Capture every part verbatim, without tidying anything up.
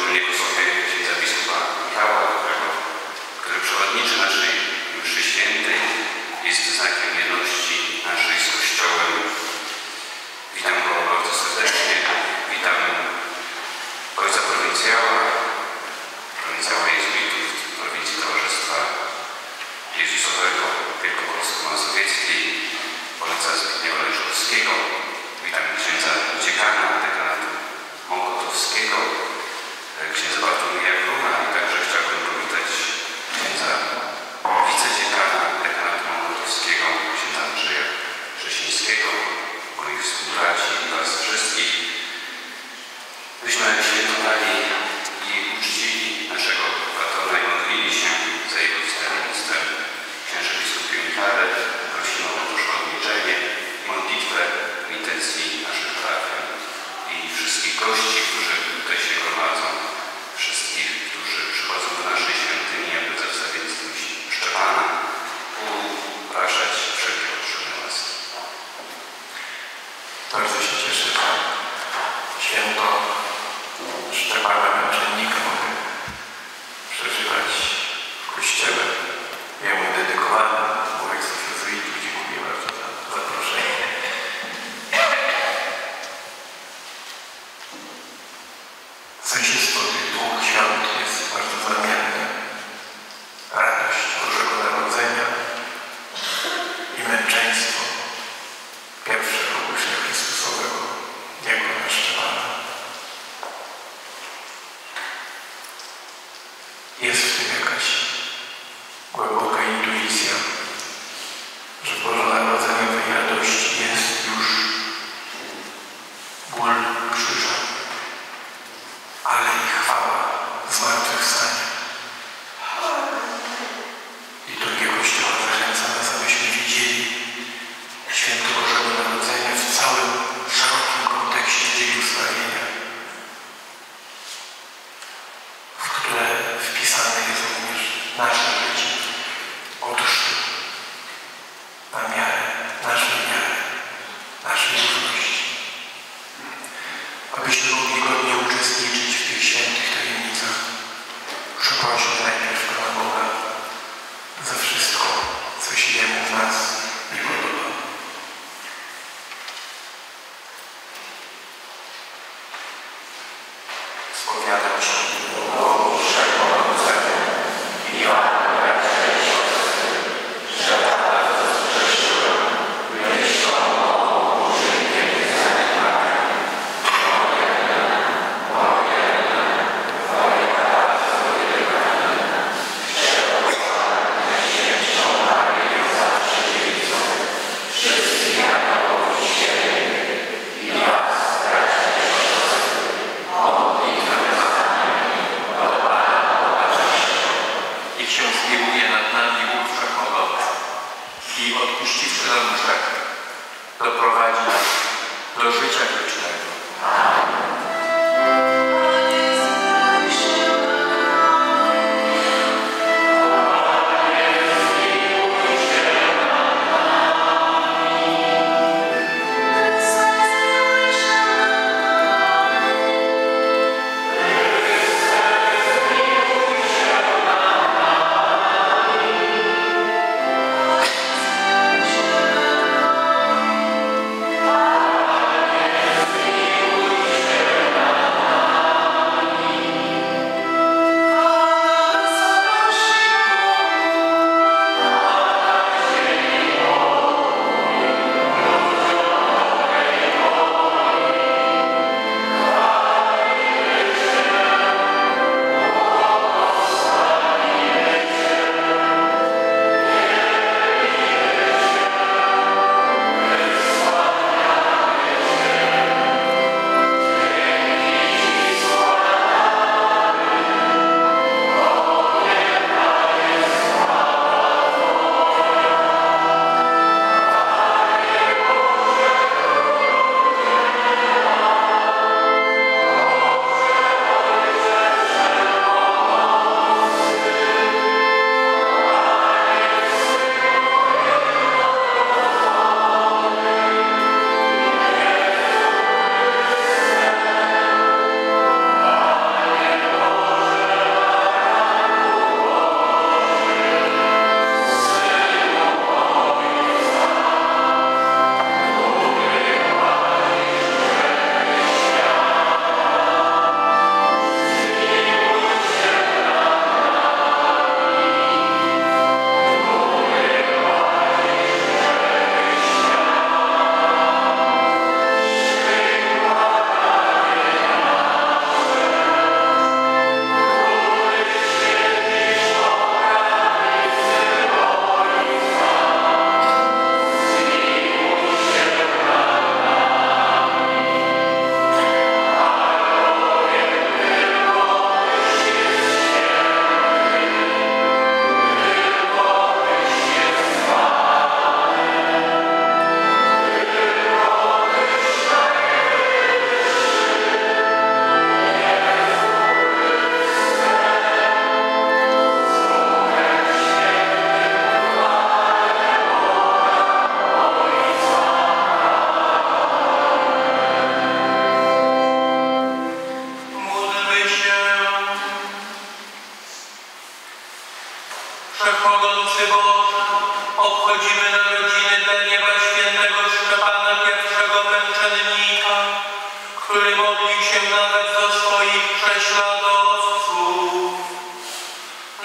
szczególnie w osobie księdza biskupa Michała, którego, który przewodniczy naszej mszy świętej, jest znakiem jedności naszej z Kościołem. Witam go bardzo serdecznie. Witam ojca prowincjała, prowincjała jezuitów z prowincji Towarzystwa Jezusowego Wielkopolsko-Mazowieckiej, ojca Zbigniewa Leszkowskiego. Witam księdza dziekana dekanatu mokotowskiego, księdza Bartłomieja Gruna, i także chciałbym powitać księdza wicedziekana dekanatu mokotowskiego, księdza Andrzeja Rzesińskiego, moich współbraci i was wszystkich. Byśmy świętowali i uczcili naszego patrona i modlili się za jego wstawiennictwem. Księże biskupie Michale, prosimy o uszkodniczenie i modlitwę w intencji naszych parafian i wszystkich gości, którzy tutaj się gromadzą, wszystkich, którzy przychodzą do naszej świątyni, aby za wstawiennictwem Szczepana upraszać wszelkie potrzebne łaski. Bardzo się cieszę, że święto Szczepana Męczennika mogę przeżywać w Kościele jemu dedykowanym. Wujek z jezuitów, dziękuję bardzo za zaproszenie. Sąsiedztwo tych dwóch świąt jest bardzo znamienne. Radość Bożego Narodzenia i męczeństwo pierwszego ucznia Chrystusowego, diakona Szczepana. Jest w tym jakaś głęboka intuicja, że w bożonarodzeniowej radości jest już ból krzyża, ale i chwała zmartwychwstania. Liturgia Kościoła zachęca nas, abyśmy widzieli święto Bożego Narodzenia w całym szerokim kontekście dziejów zbawienia, w które wpisane jest również nasze życie od chrztu, na miarę naszej wiary, naszej ufności. Abyśmy mogli godnie uczestniczyć w tych świętych tajemnicach, przeprośmy najpierw Pana Boga za wszystko, co się Jemu w nas nie podoba. Spowiadam się o Bożego Narodzenia i Jana, bracia i siostry, że Pana zgrzeszyłem, myślą o uczynkiem zaniedbania. Moje, moje, moje bardzo wybane, przeprowadzane śmiercią Maryją zawsze dziewicą, wszyscy aniołowie świętych i was, bracia i siostry, modlitwę za nami do Pana Boga naszego. I ksiądz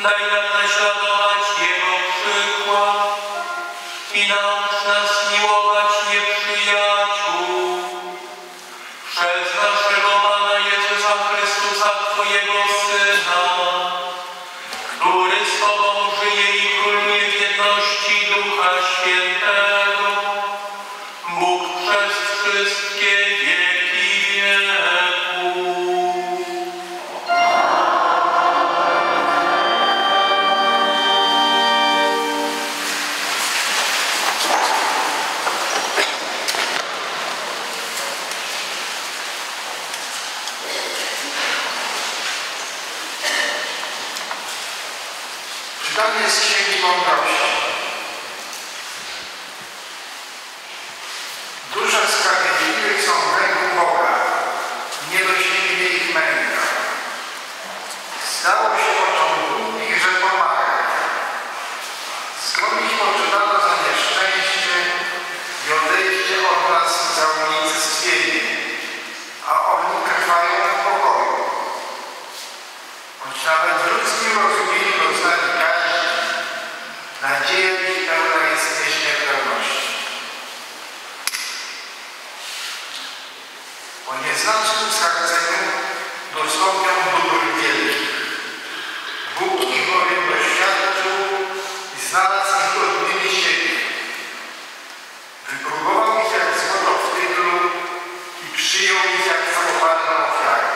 Daj nam naśladować Jego przykład i naucz nas miłować nieprzyjaciół. Przez naszego Pana Jezusa Chrystusa, Twojego Syna, który z Tobą żyje i króluje w jedności Ducha Świętego, Bóg przez wszystkie wieki wieków. Czytanie z Księgi Mądrości. Dusze sprawiedliwych są w ręku Boga, nie dosięgnie ich męka. Zdało się oczom głupich, że pomaga. Skąd ich poczytano za nieszczęście i odejście od nas za unicestwienie, a oni trwają w pokoju. Choć nawet w ludzkim rozumieniu doznali kaźni, nadzieja ich pełna jest nieśmiertelności. O nieznacznym skarceniu dostąpią dóbr wielkich. Bóg ich bowiem doświadczył i znalazł ich godnymi siebie. Wypróbował ich jak złoto w tyglu i przyjął ich jak całopalną ofiarę.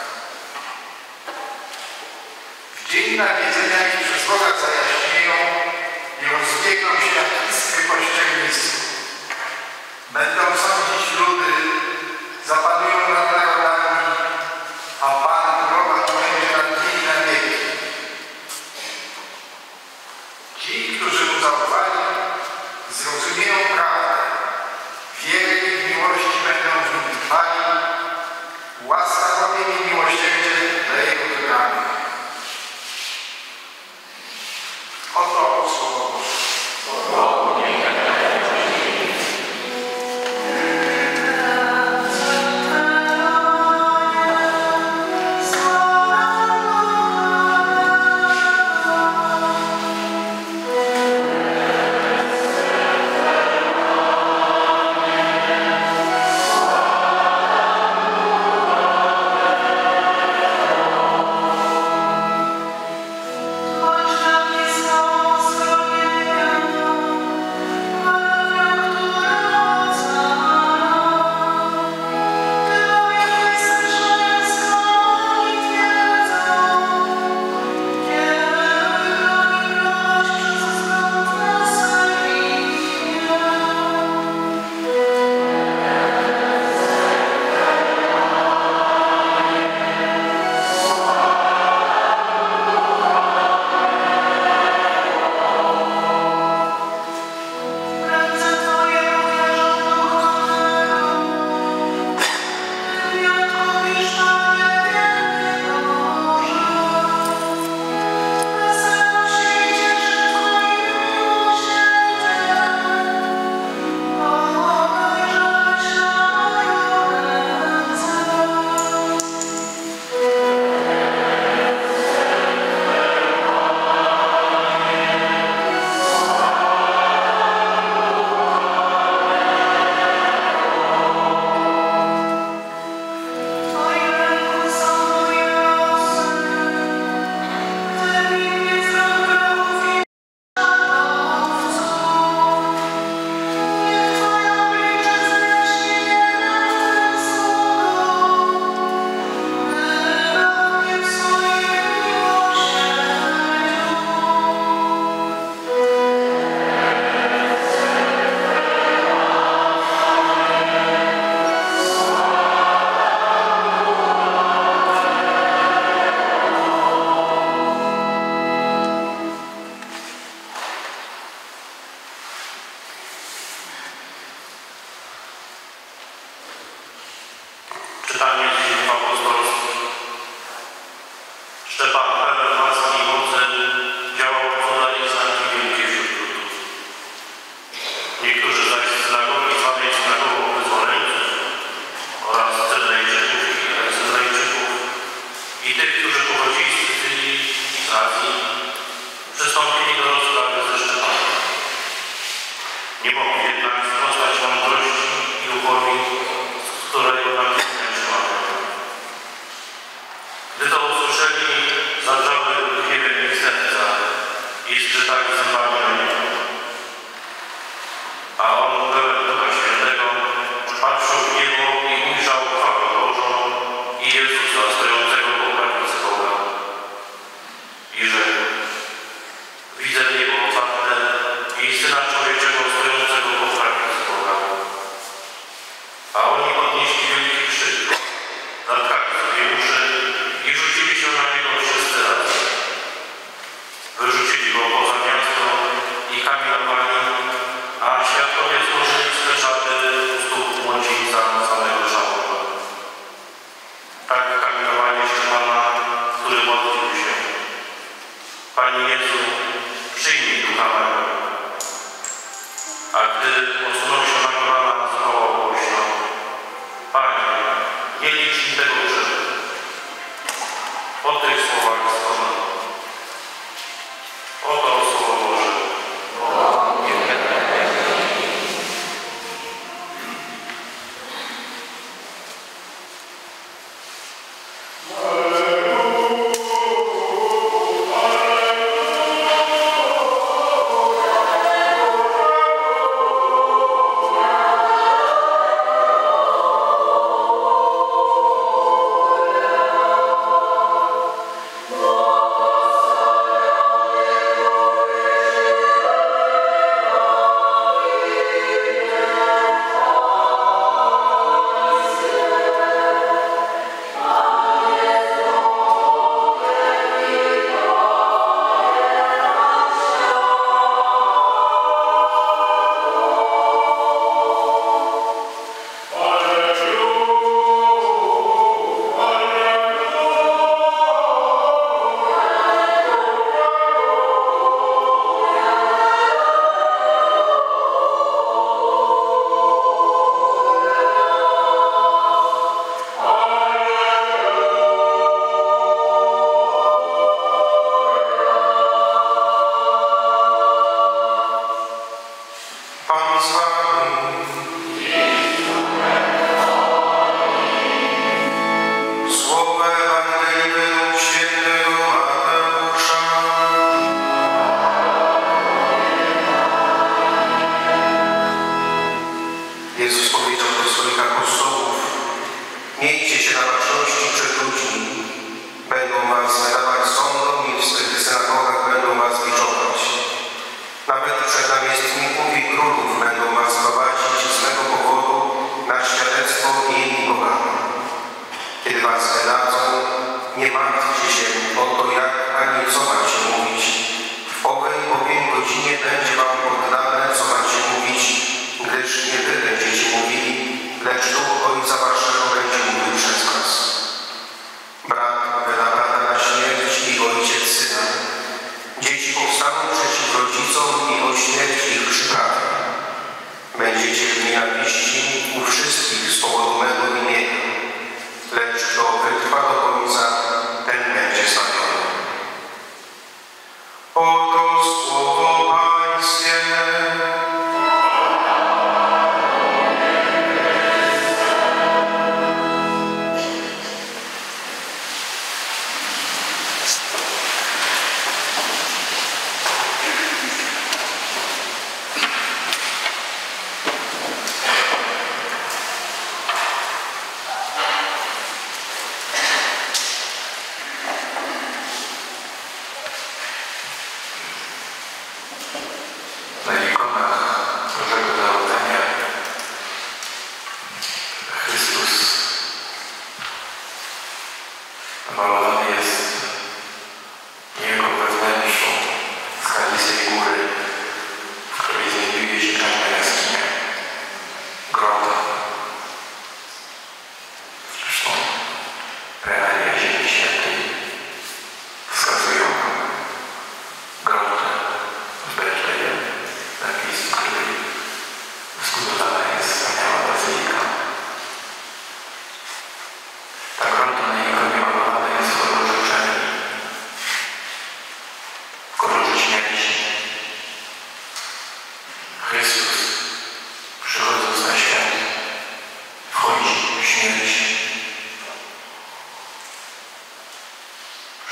W dzień nawiedzenia ich przez Boga zajaśnieją i rozbiegną się jak iskry po ściernisku. Będą sądzić ludy, zapanują nad narodami, a Pan królować będzie nad nimi na wieki. Ci, którzy mu zaufali, zrozumieją prawdę. Wierni w miłości będą w nim trwali. Łaska bowiem i miłosierdzie dla Jego wybranych. Oto słowo Boże. Czytanie z Dziejów Apostolskich. Szczepan, pełen łaski i mocy, działał cuda i znaki wielkie wśród ludów. Niektórzy zaś z synagogi zwanej synagogą wyzwoleńców oraz Cyrenejczyków i Ekscenejczyków i tych, którzy pochodzili z Sycylii i z Azji, zadrżały gniewem ich serca i zgrzytali zębami na niego. A on, pełen Ducha Świętego, patrzył w niebo i ujrzał chwałę Bożą i Jezusa stojącego po prawicy Boga. I rzekł: widzę niebo otwarte i Syna Człowieczego stojącego po prawicy Boga. A oni podnieśli wielki krzyk, zatkali sobie uszy i rzucili się na niego wszyscy razem. Wyrzucili go poza miasto i kamienowali, a świadkowie złożyli swe szaty u stóp młodzieńca samego żałobę. Tak kamienowali jeszcze Pana, który modlił się: Panie Jezu, przyjmij ducha mego. A gdy odsunął się na kolana, zwołał głośno: Panie, nie licz mi tego grzechu. Po tych słowach skonał. Oto słowo Boże. Alleluja.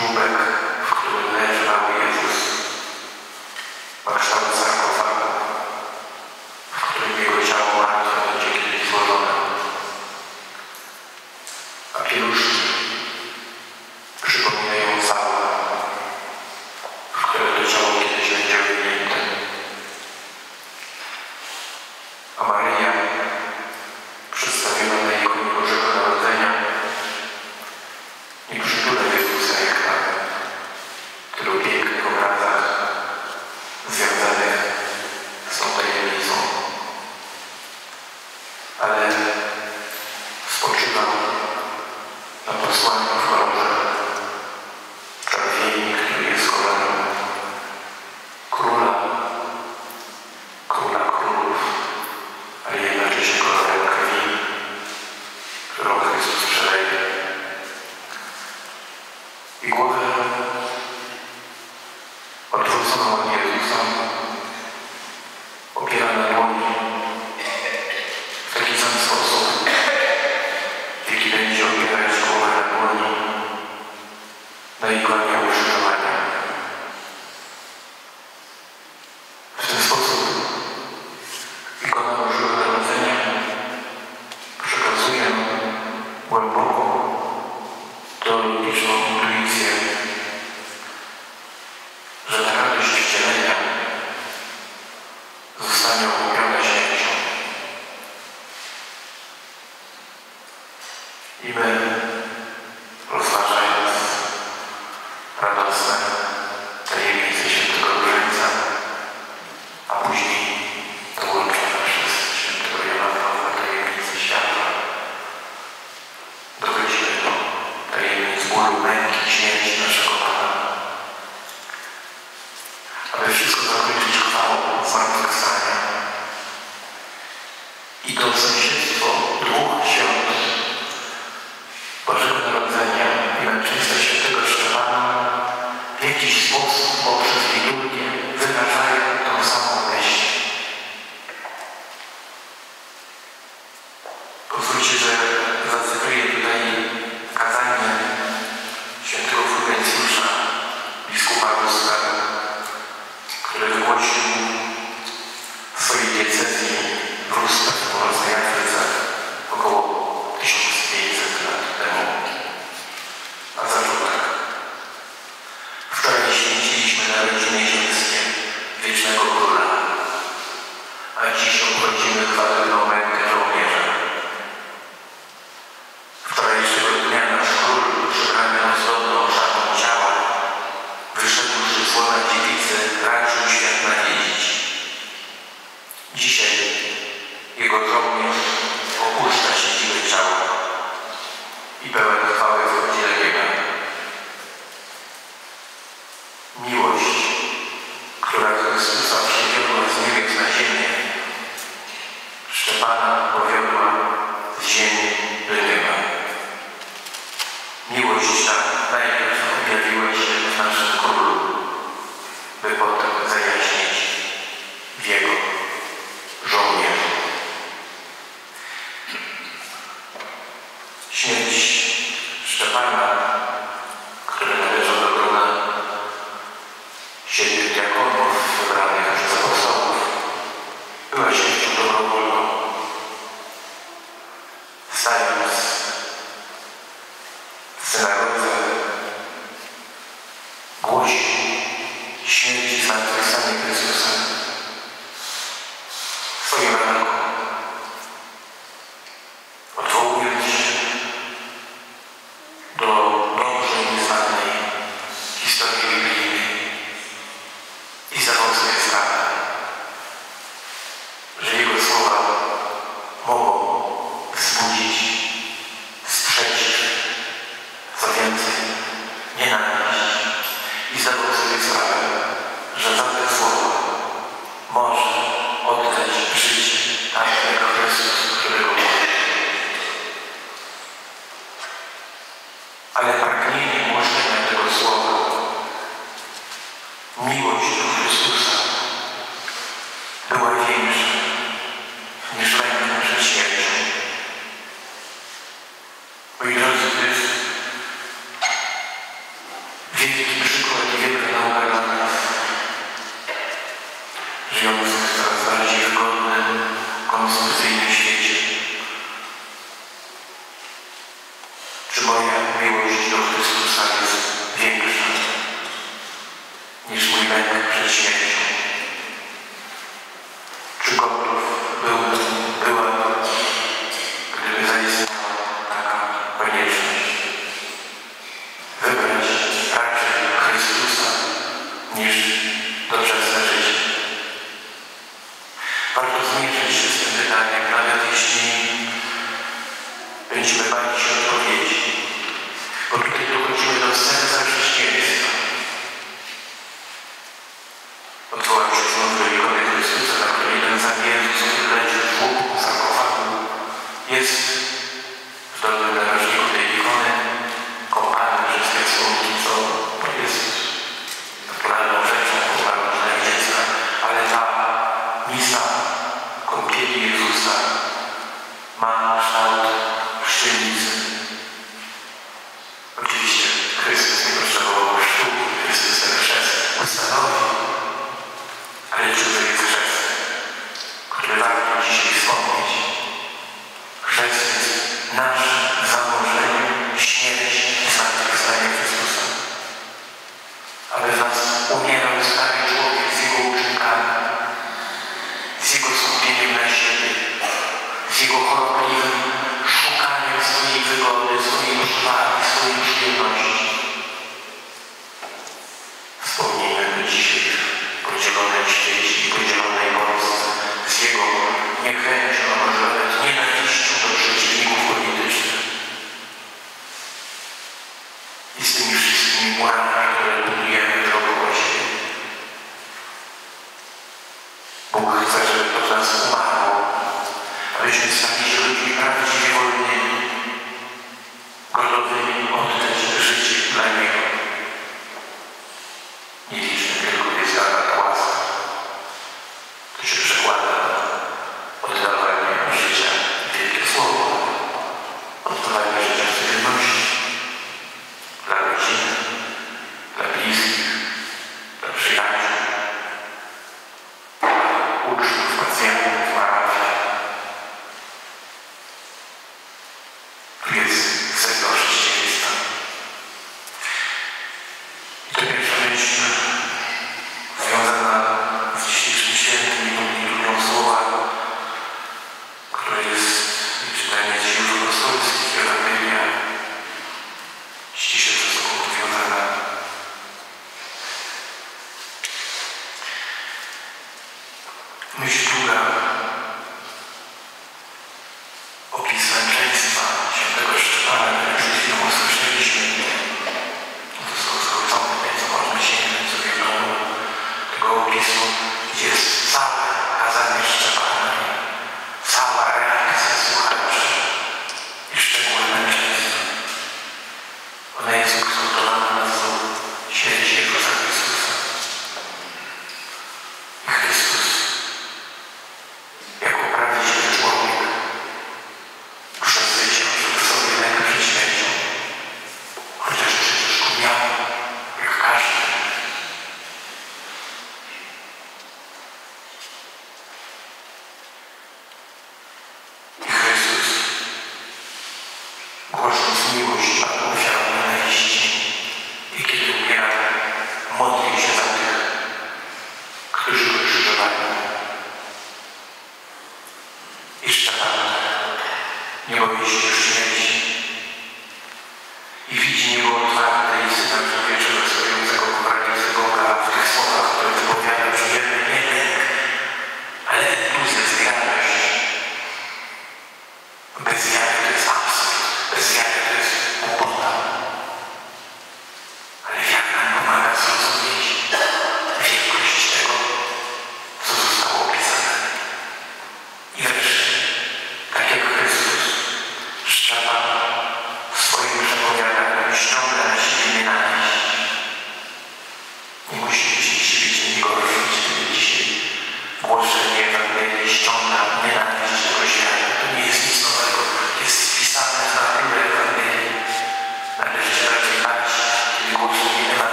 żłóbek, w którym leżał Jezus, ma kształt sarkofagu, w którym Jego ciało martwe będzie kiedyś złożone. A pieluszki przypominają załę, w które to ciało kiedyś będzie wyjęte. A Maryja, przedstawiona na ikonie Bożego Narodzenia, nie przytula Jezusa jak na tylu pięknych obrazach związanych z tą tajemnicą, ale spoczywa na posłaniu w kolorze czerwieni, który jest kolorem króla, króla królów, ale jednocześnie kolorem krwi, którą Chrystus przeleje. I głowę odwróconą od Jezusa opiera na dłoni w taki sam sposób, w jaki będzie opierać głowę na dłoni na ikonie ukrzyżowania. W ten sposób ikona Bożego Narodzenia przekazuje głęboką teologiczną intuicję, że ta radość wcielenia zostanie okupiona śmiercią. I my, rozważając radosne tajemnice Świętego Różańca, a później dołączone przez Świętego Jana Pawła tajemnice światła, dochodzimy do tajemnic bólu, męki, śmierci naszego Pana. Aby wszystko zakończyć chwałą zmartwychwstania. I to sąsiedztwo dwóch świąt Bożego Narodzenia i męczeństwa Świętego Szczepana w jakiś sposób poprzez liturgię wyrażają tą samą myśl. Pozwólcie, że zacytuję tutaj kazanie świętego Fulgencjusza, biskupa Ruska, który wygłosił w swojej diecezji w Ruskach w Północnej Afryce około tysiąc pięćset lat temu. A zaczął tak. Wczoraj święciliśmy narodziny ziemskie wiecznego króla, a dziś obchodzimy chwalebną mękę żołnierza. Wczorajszego dnia nasz król, przebrany ozdobną szatą ciała, wyszedłszy z łona dziewicy, raczył świat nawiedzić. Dzisiaj jego żołnierz opuszcza siedziby ciała i pełen chwały wchodzi do nieba. Miłość, która Chrystusa przywiodła z niebios na ziemię, Szczepana powiodła z ziemi do nieba. Miłość ta najpierw objawiła się w naszym królu, by potem zajaśnić w jego żołnierzu. Śmierć Szczepana, który należał do grona siedmiu diakonów wybranych przez apostołów, była śmiercią dobrowolną. Stając w synagodze, głosi śmierć i zmartwychwstanie Chrystusa swoim ranku, odwołując się do dobrze nieznanej historii biblijnej i zawodzenia sprawy, że Jego słowa mogą wzbudzić sprzeciw, co więcej, nienawiść i zawodnictwo wielki przykład i wielka nauka dla nas. Żyjąc w coraz bardziej wygodnym, konstytucyjnym świecie. Czy moja miłość do Chrystusa jest większa niż mój lęk przed śmiercią? Czy gotów byłbym, była, gdyby zaistniała taka konieczność, wybrać raczej Chrystusa niż doczesne życie? Warto zmierzyć się z tym pytaniem, nawet jeśli będziemy bali się odpowiedzi, bo tutaj dochodzimy do serca chrześcijaństwa. Odwołam się znowu do ikony Chrystusa, na której ten sam Jezus, który leży w żłobku sarkofagu, jest w dolnym narożniku tej ikony kąpany przez te słonki, co jest naturalną rzeczą, popularną dla dziecka, ale ta misa kąpieli Jezusa ma kształt pszczenicy. Oczywiście Chrystus nie potrzebował chrztu, Chrystus ten chrzest ustanowił, ale czy to jest chrzest, który warto dzisiaj wspomnieć? Chrzest jest naszym zanurzeniem w śmierć i zmartwychwstanie Chrystusa, aby w nas umierał stary człowiek z jego uczynkami, z jego skupieniem na siebie, z jego chorobliwym szukaniem swojej wygody, swojej przewagi, swojej przyjemności. Wspomnijmy dzisiaj w podzielonym świecie i podzielonej Polsce z jego niechęcią, a może nawet nienawiścią do przeciwników politycznych i z tymi wszystkimi murami, które budujemy dookoła siebie. Bóg chce, żeby to w nas umarło, abyśmy stali się ludźmi prawdziwie wolnymi, gotowymi oddać życie dla Niego. Nie liczmy tylko jest dana łaska,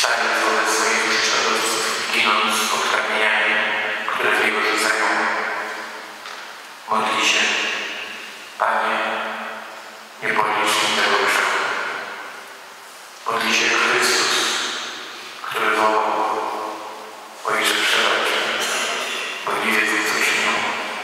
stając wobec swoich prześladowców, ginąc pod kamieniami, które w niego rzucają, modli się: Panie, nie policz mi tego grzechu. Modli się jak Chrystus, który wołał: Ojcze, przebacz mi, bo nie wiedzą, co czynią.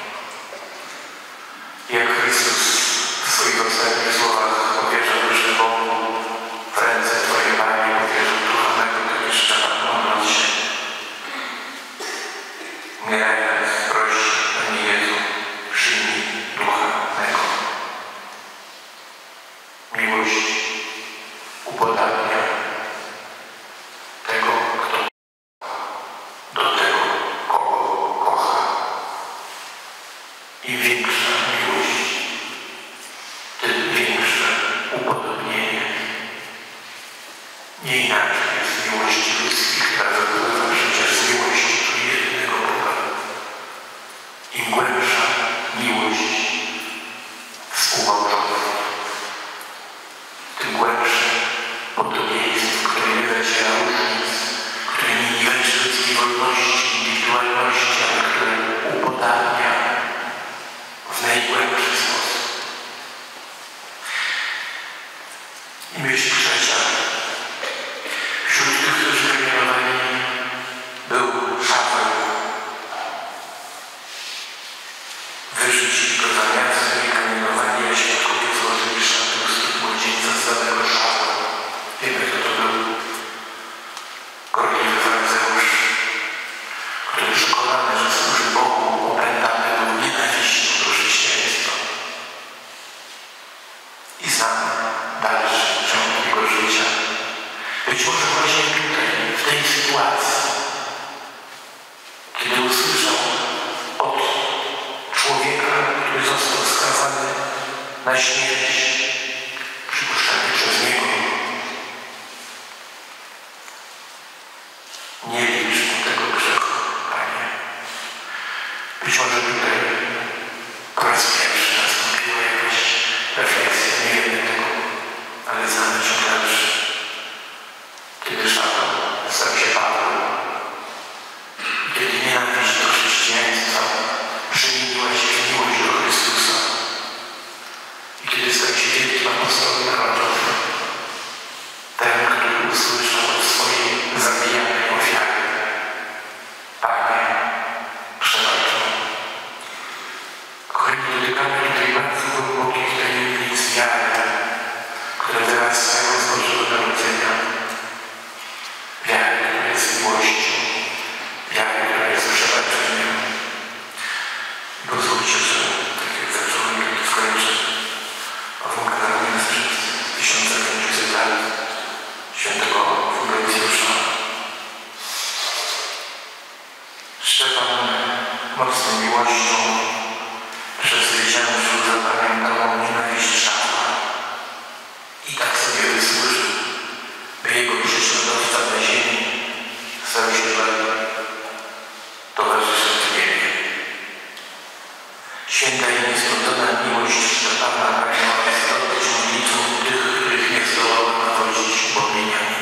Jak Chrystus w swoich ostatnich słowach powierzał duszę Bogu, w ręce Twoje, Panie, powierzał ducha mego, tak jeszcze Pan modląc się. Umierając, prosi: Panie Jezu, przyjmij ducha mego. Miłość upodabnia tego, kto do tego, kogo kocha. Im większa miłość, tym większe upodobnienie. Nie inaczej jest z miłości ludzkich, która wypływa przecież z miłości do jedynego Boga. Im głębsza miłość współmałżonków, tym głębsze podobieństwo, które nie zaciera różnic, które nie niweczy ludzkiej wolności, indywidualności, ale które upodabnia w najgłębszy sposób. I myśl trzecia. Wśród tych, którzy kamienowani, był Szaweł. Wyrzucili go za miasto i kamienowani, a świadkowie złożyli szaty u stóp młodzieńca z zanego Szawła. Wiemy, kto to był. Gorliwy faryzeusz, który przekonany, że służy Bogu, opętany był nienawiścią do chrześcijaństwa. I znamy dalszy ciąg jego życia. Być może właśnie tutaj, w tej sytuacji, kiedy usłyszał od człowieka, który został skazany na śmierć, przypuszczany przez niego: nie licz mu tego grzechu, Panie. Być może tutaj po raz pierwszy nastąpiła jakaś refleksja, nie wiemy tego, ale znamy ciąg dalszy. Kiedy Szaweł stał się Pawłem, kiedy nienawiść do chrześcijaństwa przemieniła się w miłość do Chrystusa i kiedy stał się wielkim apostołem narodowym, ten, który usłyszał od swojej zabijanej ofiary: Panie, przebacz mi. Kochani, dotykamy tutaj bardzo głębokich tajemnic wiary, które wyrastają z Bożego Narodzenia. Wiary, która jest miłością, wiary, która jest przebaczeniem. Pozwólcie, że tak jak zacząłem, kiedy skończę ową katalogę sprzed tysiąca pięciuset lat świętego Fulgencjusza. Szczepan mocną miłością przezwyciężył, zapamiętał nienawiść Szawła i tak sobie wysłużył, by jego prześladowca na ziemi stał się towarzyszem w niebie. Święta i niezgodzona miłość Szczepana pragnęła zdobyć modlitwą tych, których nie zdołała nawodzić upomnieniami.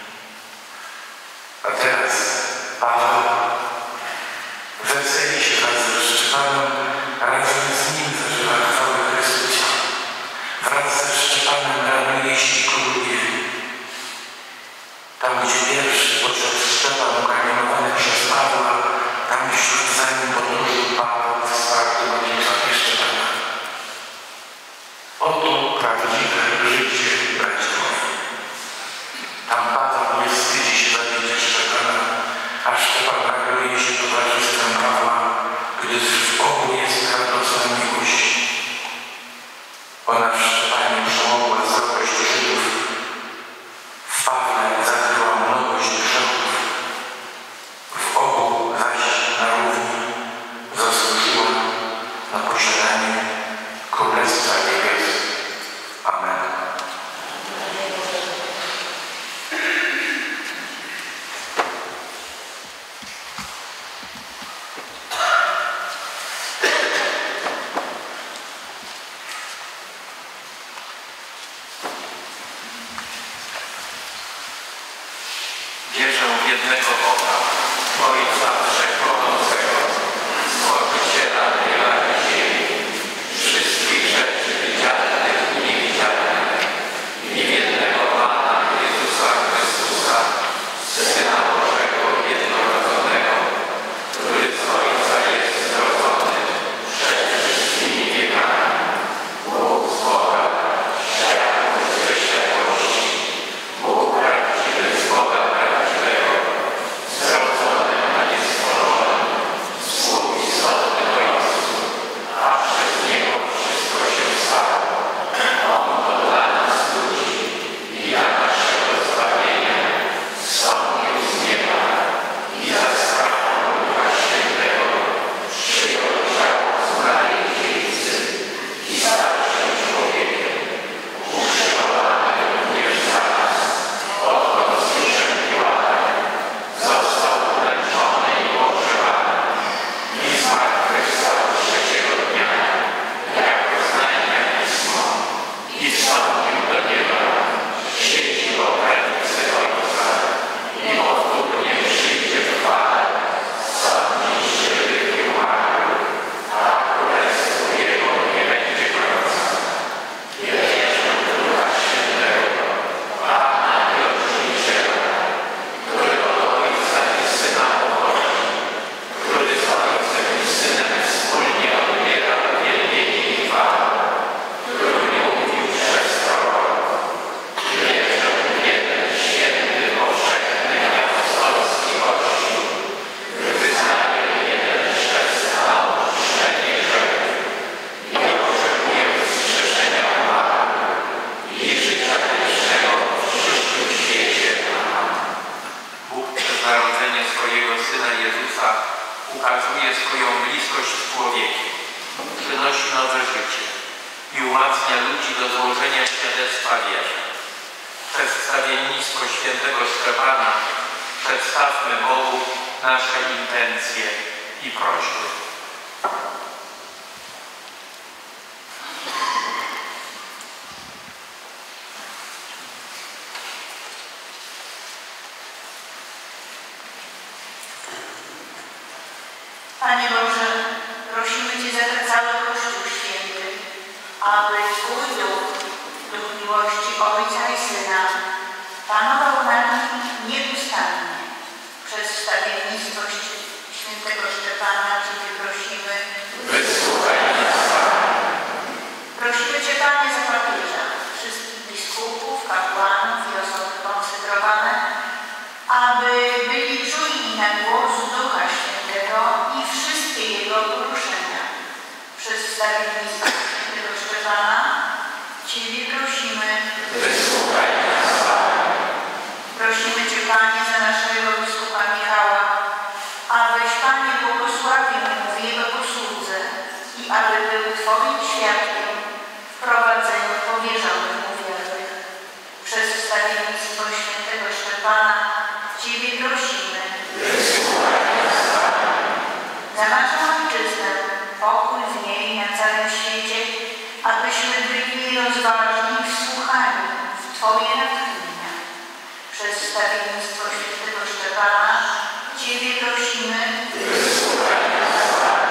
A teraz Paweł weseli się wraz ze Szczepanem, razem z nim zażywa chwałę Chrystusa. Wraz ze Szczepanem raduje się i króluje. Tam, gdzie pierwszy podczas Szczepan ukamienowany przez Pawła, tam wśród za nim podróżył Paweł wsparty modlitwami Szczepana. Oto prawdziwe życie braci moi. Tam Paweł nie wstydzi się zabić Szczepana, a Szczepan raduje się towarzystwem Pawła, gdyż w obu jest radosna miłość. Ona w Szczepanie przełamała zazdrość Żydów. W Pawle zakryła mnogość jednego Boga, Ojca Wszechmogącego, Stworzyciela nieba i ziemi, wszystkich rzeczy widzialnych i niewidzialnych, i jednego Pana Jezusa Chrystusa, Syna Bożego jednorodzonego, który z Ojca jest zrodzony przed wszystkimi wiekami, Bóg z Boga, światłość ze światłości, Bóg prawdziwy z Boga prawdziwego, zrodzony, a nie stworzony, współistotny Ojcu, a przez Niego wszystko się stało. On to dla nas ludzi i dla naszego zbawienia zstąpił z nieba i za sprawą Ducha Świętego przyjął ciało z Maryi Dziewicy i stał się człowiekiem, ukrzyżowany również za nas, odkąd zniszczył Piłata, został umęczony i pogrzebany i zmartwychwstał trzeciego dnia, jak oznajmia Pismo, i wstąpił do nieba, siedzi po prawicy Ojca i powtórnie przyjdzie w chwale, sądzić żywych i umarłych, a królestwu Jego nie będzie końca. Wierzę w Ducha Świętego, Pana i Oczyściciela, który od Ojca i Syna pochodzi, który z Ojcem i Synem wspólnie odbiera uwielbienie i chwałę, który mówił przez proroków. Wierzę w jeden święty, powszechny i apostolski Kościół, wyznaję jeden chrzest na odpuszczenie grzechów i oczekuję wskrzeszenia umarłych i życia wiecznego w przyszłym świecie. Bóg przez narodzenie swojego Syna Jezusa ukazuje swoją bliskość z człowiekiem, przynosi nowe życie i umacnia ludzi do złożenia świadectwa wierze. Przez wstawiennictwo świętego Szczepana przedstawmy Bogu nasze intencje i prośby. Panie Boże, prosimy Cię za ten cały Kościół Święty, aby Twój Duch, Duch miłości Ojca i Syna, panował nami nieustannie. Przez wstawiennictwo świętego Szczepana Ciebie prosimy. Wysłuchaj nas, Panie. Prosimy Cię, Panie, za papieża, wszystkich biskupów, kapłanów i osoby konsekrowane, aby byli czujni na głos Ducha Świętego i wszystkie Jego poruszenia. Przez wstawiennictwo świętego Szczepana Ciebie prosimy. Wysłuchaj nas, Panie. Prosimy Cię, Panie, za naszego biskupa Michała, abyś, Panie, błogosławił mu w jego posłudze i aby był Twoim świadkiem w prowadzeniu powierzonych mu wiernych. Przez wstawiennictwo świętego Szczepana Ciebie prosimy. Wysłuchaj nas, Panie. Za naszą ojczyznę, pokój w niej na całym świecie, abyśmy byli rozważni i wsłuchani w Twoje natchnienia. Przez wstawiennictwo świętego Szczepana Ciebie prosimy. Wysłuchaj nas, Panie.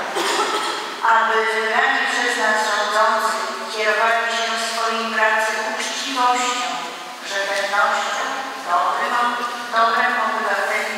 Aby wybrani przez nas rządzący kierowali się w swojej pracy uczciwością, rzetelnością, dobrym, dobrem obywateli,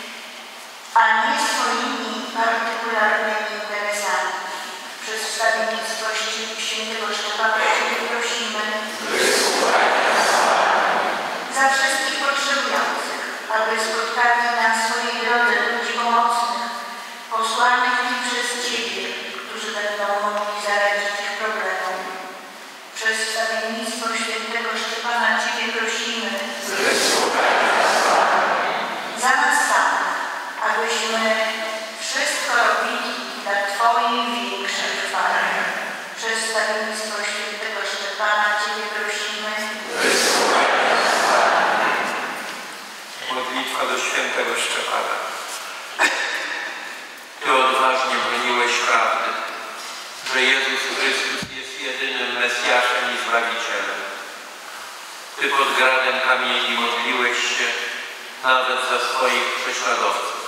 a nie swoimi partykularnymi interesami. Przez wstawiennictwo świętego Szczepana Ciebie prosimy. Wysłuchaj nas, Panie. Za wszystkich potrzebujących, aby spotkali na swojej drodze ludzi pomocnych, posłanych im przez Ciebie, którzy będą mogli zaradzić ich problemom. Przez wstawiennictwo świętego Szczepana Ciebie prosimy. Wysłuchaj nas, Panie. Za nas samych, abyśmy wszystko robili dla Twojej większej chwały. Przez wstawiennictwo świętego Szczepana Ciebie prosimy. Wysłuchaj nas, Panie. Modlitwa do świętego Szczepana. Ty odważnie broniłeś prawdy, że Jezus Chrystus jest jedynym Mesjaszem i Zbawicielem. Ty pod gradem kamieni modliłeś się, nawet za swoich prześladowców.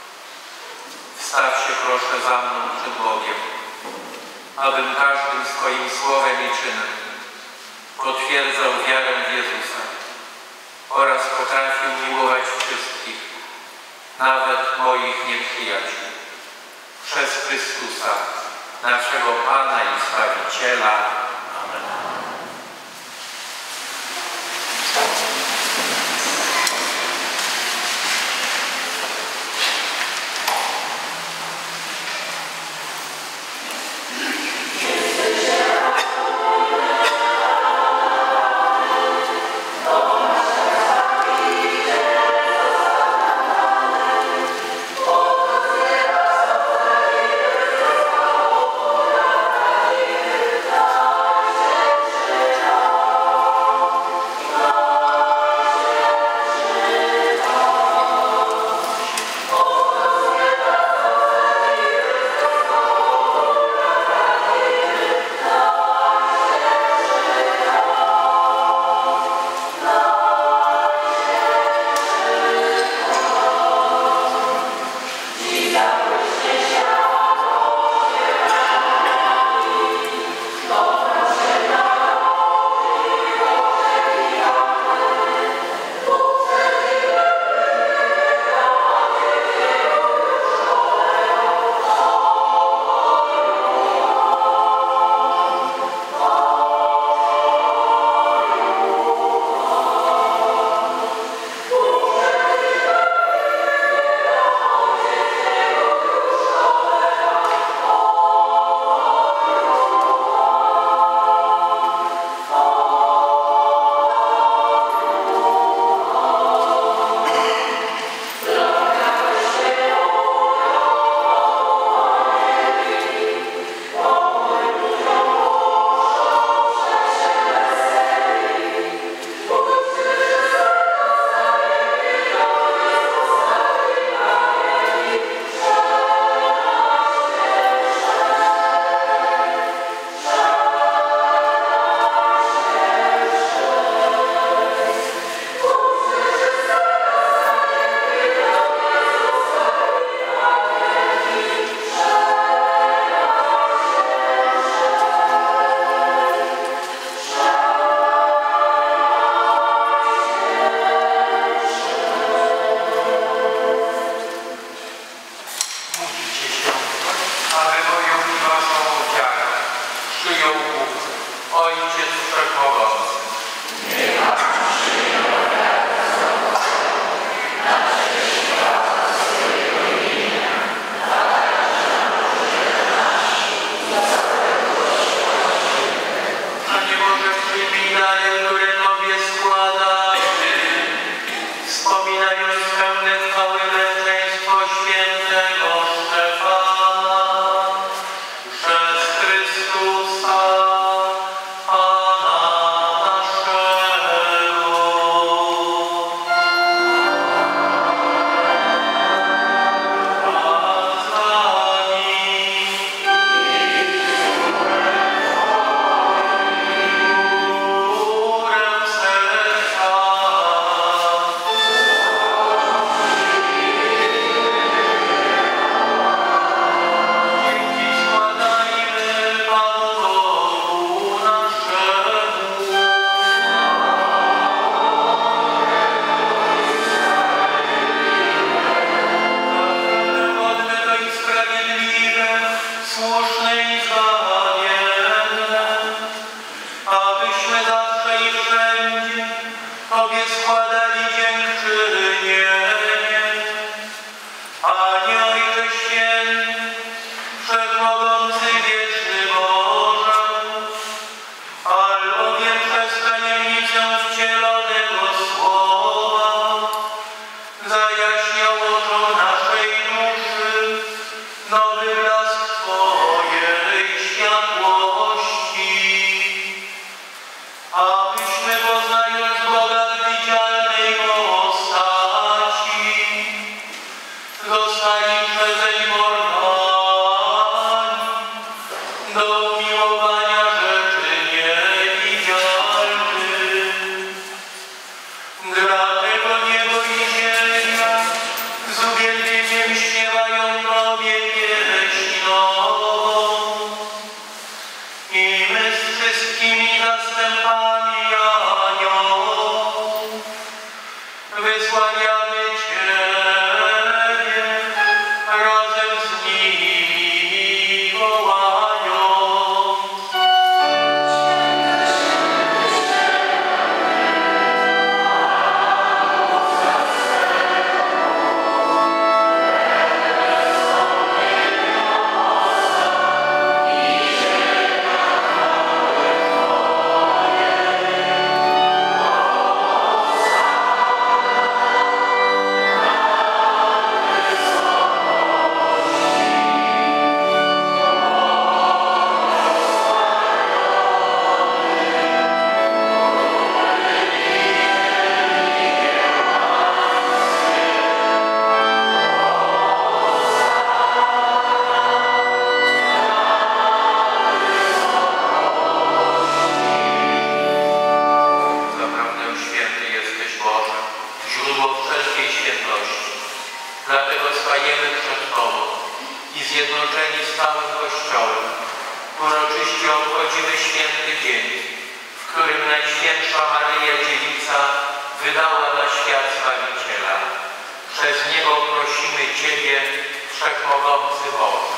Wstaw się proszę za mną przed Bogiem, abym każdym swoim słowem i czynem potwierdzał wiarę w Jezusa oraz potrafił miłować wszystkich, nawet moich nieprzyjaciół. Przez Chrystusa, naszego Pana i Zbawiciela. Amen. Dlatego nie bój się, Dlatego stajemy przed Tobą i zjednoczeni z całym Kościołem uroczyście obchodzimy święty dzień, w którym Najświętsza Maryja Dziewica wydała na świat Zbawiciela. Przez Niego prosimy Ciebie, Wszechmogący Boże.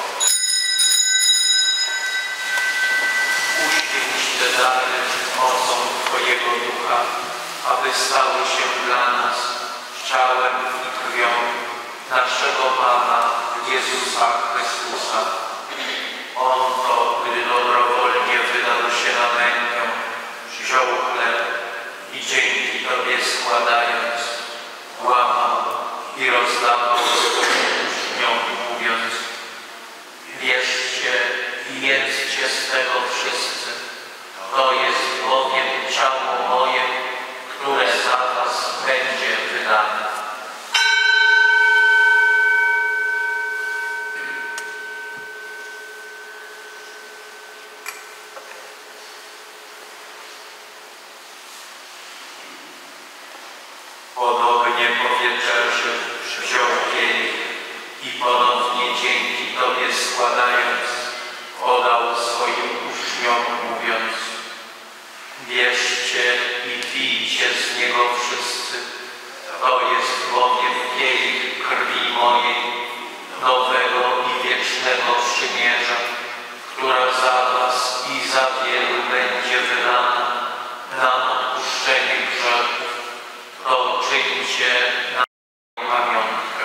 Uświęć te dary mocą Twojego Ducha, aby stały się dla nas ciałem i krwią naszego Pana Jezusa Chrystusa. On to, gdy dobrowolnie wydał się na mękę, wziął chleb i dzięki Tobie składając, łamał i rozdawał swoim uczniom, mówiąc: bierzcie i jedzcie z tego wszyscy. To jest bowiem ciało moje, które za was będzie wydane. Podobnie po wieczerzy wziął kielich i ponownie dzięki Tobie składając, podał swoim uczniom, mówiąc: bierzcie i pijcie z niego wszyscy. To jest bowiem kielich krwi mojej, nowego i wiecznego przymierza, która za was i za wielu będzie wydana na odpuszczenie grzechów. To czyńcie na pamiątkę.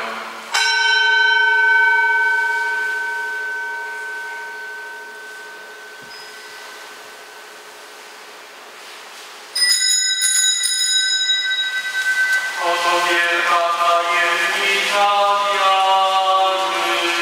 Oto wielka tajemnica wiary.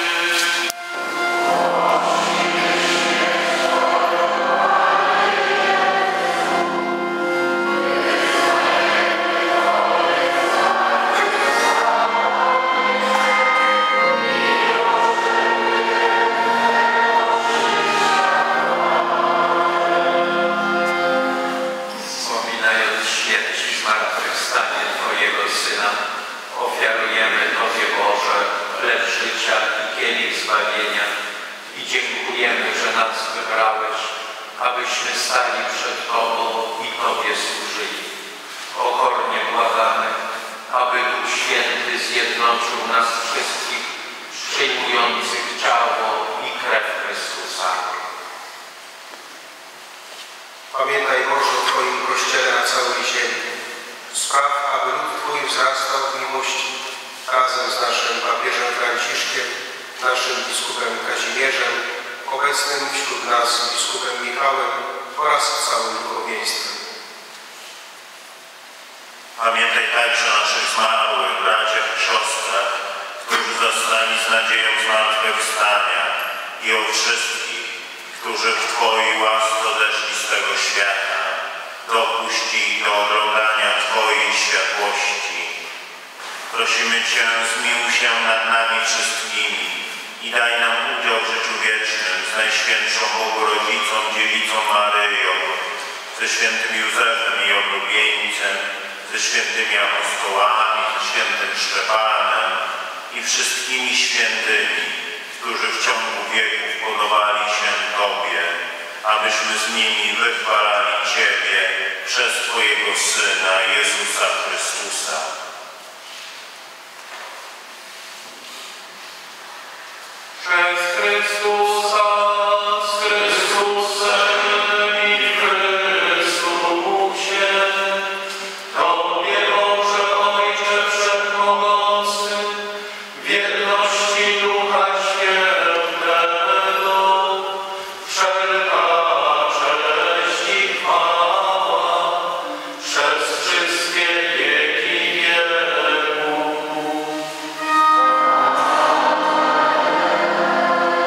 Wspominając śmierć i zmartwychwstanie Twojego Syna, ofiarujemy Tobie, Boże, chleb życia i kielich zbawienia i dziękujemy, że nas wybrałeś, abyśmy stali przed Tobą i Tobie służyli. Pokornie błagamy, aby Duch Święty zjednoczył nas wszystkich, przyjmujących ciało i krew Chrystusa. Pamiętaj, Boże, o Twoim Kościele na całej ziemi. Spraw, aby lud Twój wzrastał w miłości razem z naszym papieżem Franciszkiem, naszym biskupem Kazimierzem, obecnym wśród nas biskupem Michałem oraz całym duchowieństwem. Pamiętaj także o naszych zmarłych braciach i siostrach, którzy zostali z nadzieją zmartwychwstania, i o wszystkich, którzy w Twojej łasce odeszli z tego świata. Dopuść ich do oglądania Twojej światłości. Prosimy Cię, zmiłuj się nad nami wszystkimi i daj nam udział w życiu wiecznym z Najświętszą Bogorodzicą, Dziewicą Maryją, ze świętym Józefem i oblubieńcem, ze świętymi apostołami, ze świętym Szczepanem i wszystkimi świętymi, którzy w ciągu wieków podobali się Tobie, abyśmy z nimi wychwalali Ciebie przez Twojego Syna Jezusa Chrystusa. Przez Chrystusa, z Chrystusem i w Chrystusie, Tobie, Boże Ojcze Wszechmogący, w jedności Ducha Świętego, wszelka cześć i chwała przez wszystkie wieki wieków.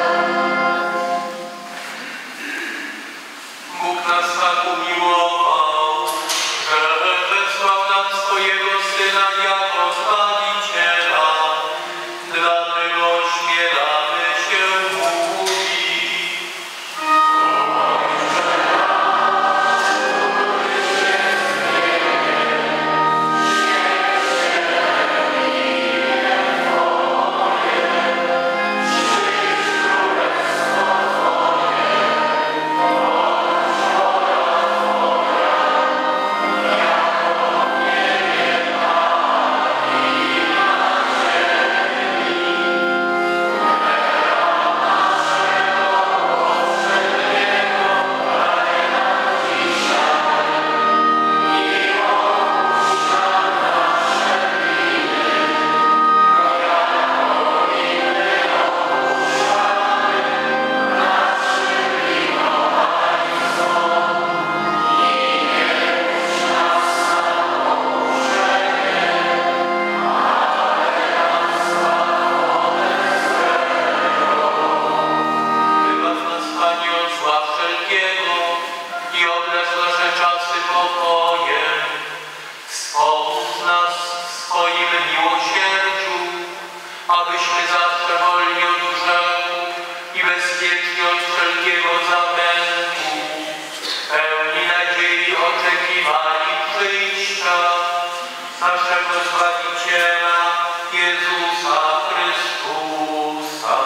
abyśmy zawsze wolni od grzechu i bezpieczni od wszelkiego zamętu, pełni nadziei oczekiwali przyjścia naszego Zbawiciela Jezusa Chrystusa.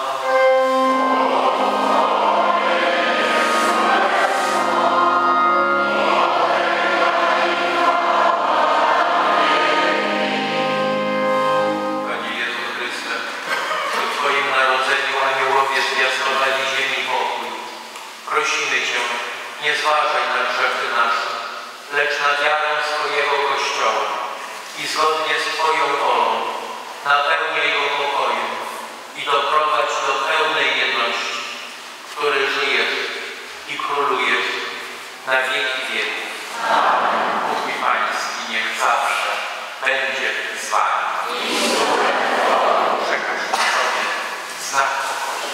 Panie Jezu Chryste, przy Twoim narodzeniu aniołowie zwiastowali ziemi pokój. Prosimy Cię, nie zważaj na grzechy nasze, lecz na wiarę swojego Kościoła i zgodnie z Twoją wolą napełniaj go pokojem i doprowadź do pełnej jedności, w której żyjesz i królujesz na wieki wieków. Pokój Pański niech zawsze będzie z Wami. Przekaż sobie znak pokoju.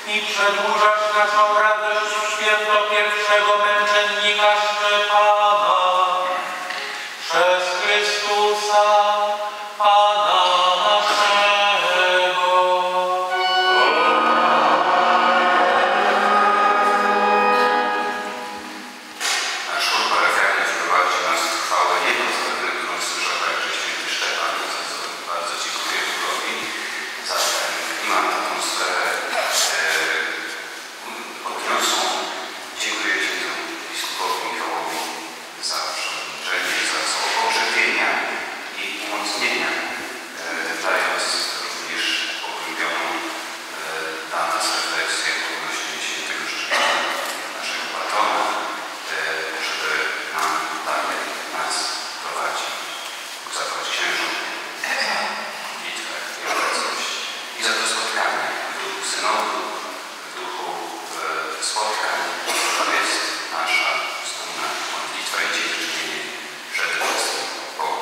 i przedłużasz naszą radość w święto pierwszego męczennika Szczepana. Przez Chrystusa, Pana naszego. Nasz chór parafialny wprowadził nas w chwałę Jego, zapewne którą słyszał także święty Szczepan, za co bardzo dziękuję Bogowi za ten klimat, atmosferę e, odniosłą. Dziękuję księdzu biskupowi Michałowi za przewodniczenie, za słowo pokrzepienia i umocnienia, e, dając również pogłębioną e, dla nas refleksję odnośnie świętego Szczepana, naszego patrona, e, żeby nam dalej nas prowadzi. Bóg zapłać księżom za modlitwę i obecność i za to spotkanie w duchu synodu, w duchu e, spotkań. To jest nasza wspólna modlitwa i dziękczynienie przed Bogiem Bogu.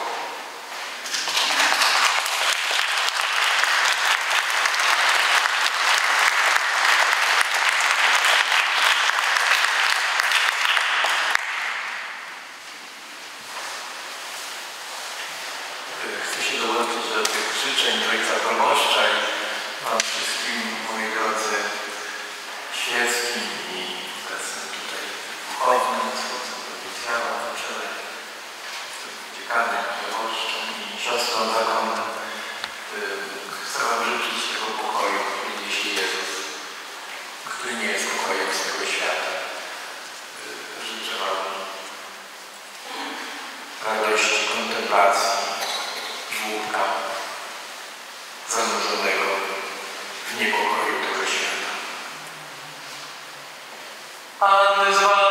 Chcę się dołączyć do tych życzeń ojca proboszcza i wam wszystkim, moi drodzy, świeckim i obecnym tutaj duchownym, co powiedziała w czele dziekanem, proboszczem i siostrą zakonną. Chcę wam życzyć tego pokoju, który niesie Jezus, który nie jest pokojem z tego świata. Życzę wam radości kontemplacji żłóbka zanurzonego w niepokoju tego świata. Pan z wami.